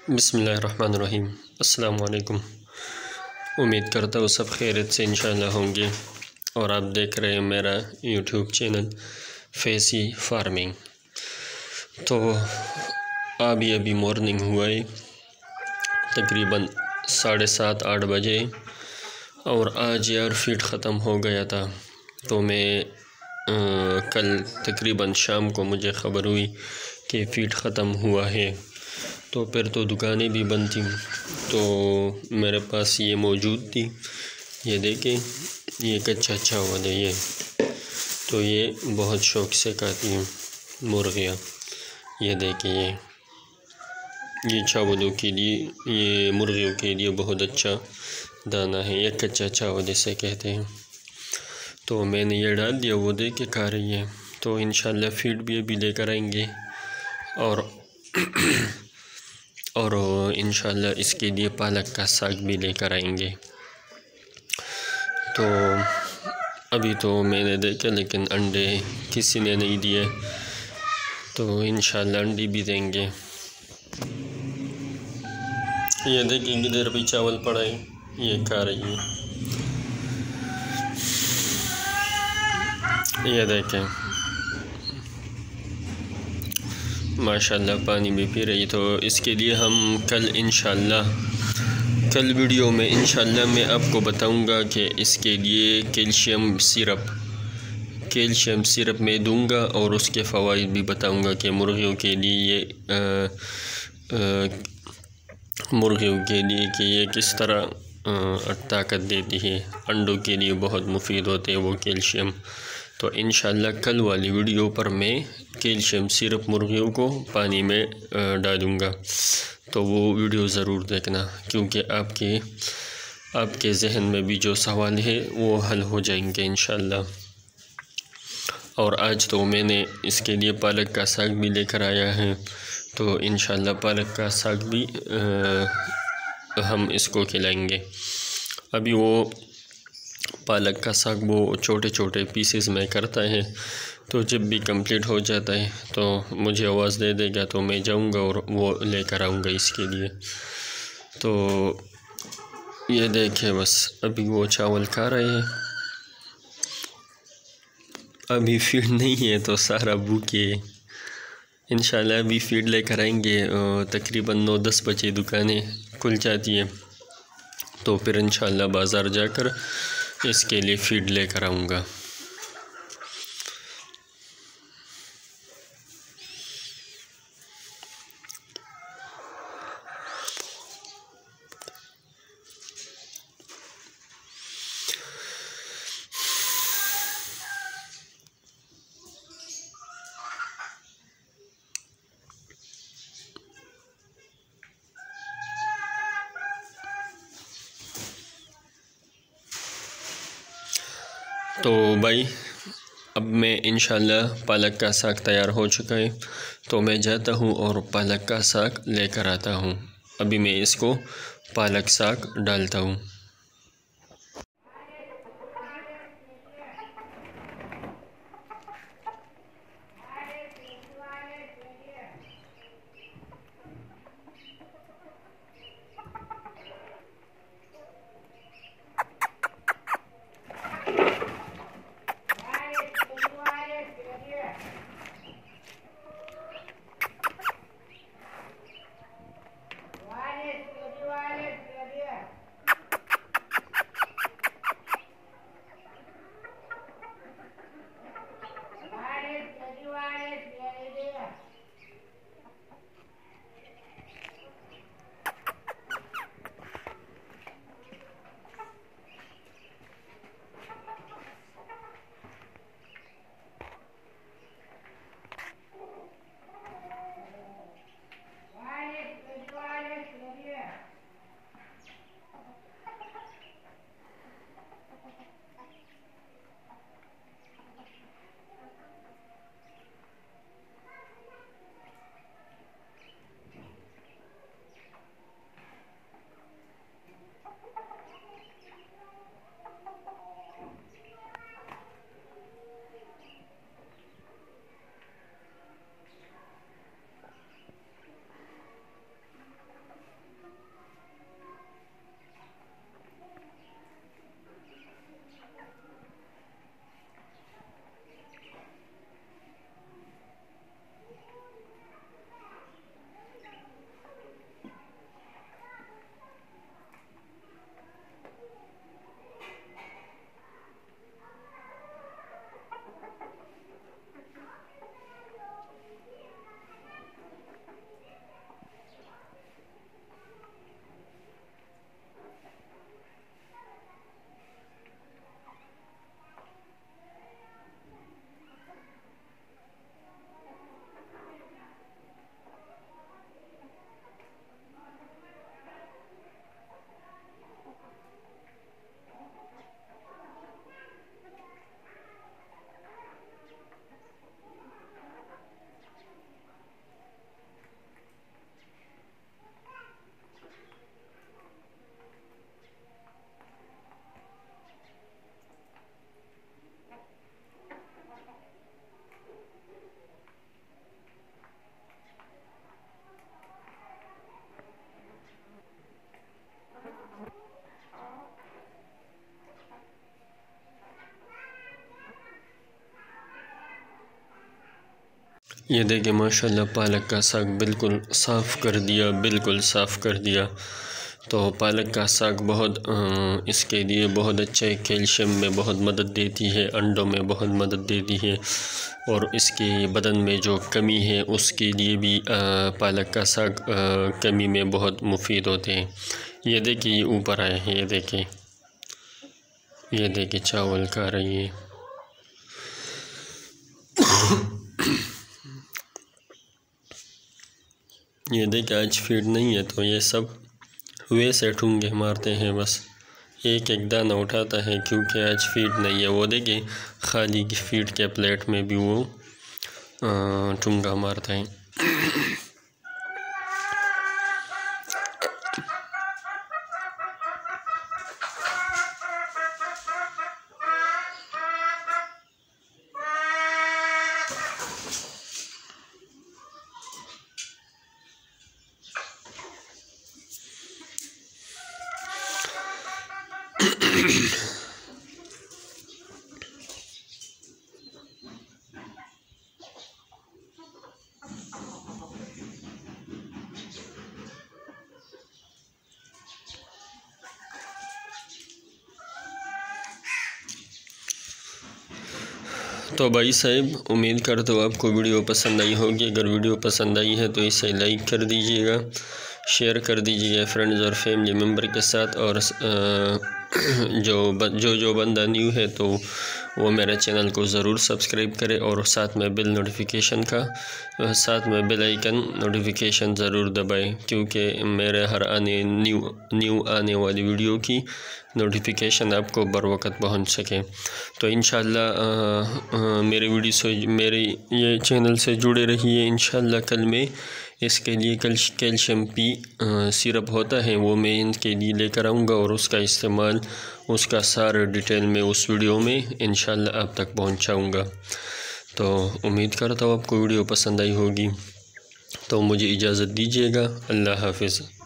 बिस्मिल्लाहिर्रहमानिर्रहीम। अस्सलाम वालेकुम। उम्मीद करता हूँ सब खैरियत से इंशाअल्लाह होंगे और आप देख रहे हैं मेरा यूट्यूब चैनल फैसी फार्मिंग। तो अभी मॉर्निंग हुआ है, तकरीबन 7:30-8 बजे, और आज यार फीड ख़त्म हो गया था। तो मैं कल तकरीबन शाम को मुझे ख़बर हुई कि फ़ीड ख़त्म हुआ है। तो फिर तो दुकानें भी बंद थी, तो मेरे पास ये मौजूद थी। ये देखें, ये कच्चा चावल है ये। तो ये बहुत शौक़ से खाती हैं मुर्गियाँ। ये देखें, ये चावलों के लिए, ये मुर्गियों के लिए बहुत अच्छा दाना है। ये कच्चा चावल इसे कहते हैं। तो मैंने ये डाल दिया, वो देख के खा रही है। तो इंशाल्लाह फीड भी अभी लेकर आएंगे और इंशाल्लाह इसके लिए पालक का साग भी लेकर आएंगे। तो अभी तो मैंने देखा, लेकिन अंडे किसी ने नहीं दिए, तो इंशाल्लाह अंडे भी देंगे। ये देखिए, इधर भी चावल पड़ा है, ये खा रही है। ये देखें, माशाल्लाह पानी भी पी रही। तो इसके लिए हम कल वीडियो में इंशाल्लाह मैं आपको बताऊंगा कि इसके लिए कैल्शियम सिरप मैं दूंगा, और उसके फ़वाइद भी बताऊंगा कि मुर्गियों के लिए कि ये किस तरह ताकत देती है। अंडों के लिए बहुत मुफीद होते हैं वो कैल्शियम। तो इंशाल्लाह कल वाली वीडियो पर मैं कैल्शियम सिरप मुर्गियों को पानी में डालूँगा। तो वो वीडियो ज़रूर देखना, क्योंकि आपके जहन में भी जो सवाल है वो हल हो जाएंगे इंशाल्लाह। और आज तो मैंने इसके लिए पालक का साग भी लेकर आया है। तो इंशाल्लाह पालक का साग भी हम इसको खिलाएंगे। अभी वो पालक का साग वो छोटे छोटे पीसेस में करता है, तो जब भी कंप्लीट हो जाता है तो मुझे आवाज़ दे देगा, तो मैं जाऊंगा और वो लेकर आऊँगा इसके लिए। तो ये देखें, बस अभी वो चावल खा रहे हैं। अभी फीड नहीं है तो सारा भूखे। इंशाल्लाह अभी फीड लेकर आएंगे। तकरीबन 9-10 बजे दुकानें खुल जाती है, तो फिर इंशाल्लाह बाज़ार जाकर इसके लिए फीड लेकर आऊँगा। तो भाई, अब मैं इंशाल्लाह पालक का साग तैयार हो चुका है, तो मैं जाता हूँ और पालक का साग लेकर आता हूँ। अभी मैं इसको पालक साग डालता हूँ। ये देखिए माशाल्लाह पालक का साग बिल्कुल साफ़ कर दिया, बिल्कुल साफ़ कर दिया। तो पालक का साग बहुत इसके लिए बहुत अच्छा है, कैल्शियम में बहुत मदद देती है, अंडों में बहुत मदद देती है, और इसके बदन में जो कमी है उसके लिए भी पालक का साग कमी में बहुत मुफीद होते हैं। ये देखिए ये ऊपर आए हैं, ये देखिए चावल खा रही है। ये देखिए आज फीड नहीं है तो ये सब वैसे ठुंगे मारते हैं, बस एक एक दाना उठाता है क्योंकि आज फीड नहीं है। वो देखिए खाली फीड के प्लेट में भी वो ठुंगा मारता है। तो भाई साहब उम्मीद करता हूँ आपको वीडियो पसंद आई होगी। अगर वीडियो पसंद आई है तो इसे लाइक कर दीजिएगा, शेयर कर दीजिएगा फ्रेंड्स और फैमिली मेम्बर के साथ। और जो बंदा न्यू है तो वो मेरे चैनल को ज़रूर सब्सक्राइब करे और साथ में बेल आइकन नोटिफिकेशन ज़रूर दबाएं, क्योंकि मेरे हर न्यू आने वाली वीडियो की नोटिफिकेशन आपको बर वक़्त पहुँच सके। तो इंशाल्लाह मेरे ये चैनल से जुड़े रहिए। इंशाल्लाह कल मैं इसके लिए कैल्शियम पी सिरप होता है वो मैं इनके लिए लेकर आऊँगा, और उसका इस्तेमाल उसका सारा डिटेल में उस वीडियो में इंशाल्लाह आप तक पहुँचाऊँगा। तो उम्मीद करता हूँ आपको वीडियो पसंद आई होगी। तो मुझे इजाज़त दीजिएगा। अल्लाह हाफ़िज़।